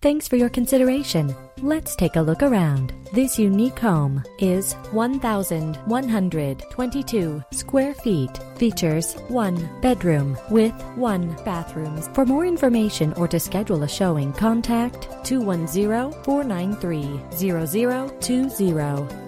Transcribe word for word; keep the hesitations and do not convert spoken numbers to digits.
Thanks for your consideration. Let's take a look around. This unique home is one thousand one hundred twenty-two square feet. Features one bedroom with one bathroom. For more information or to schedule a showing, contact two one zero, four nine three, zero zero two zero.